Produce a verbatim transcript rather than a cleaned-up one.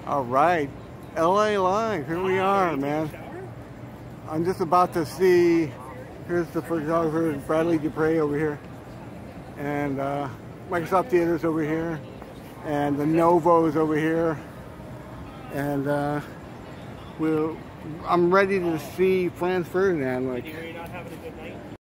All right, L A Live, here we are, man. I'm just about to see, here's the photographer, Bradley Dupre over here. And uh, Microsoft Theater's over here. And the Novo's over here. And uh, we'll, I'm ready to see FRANZ Ferdinand. Like,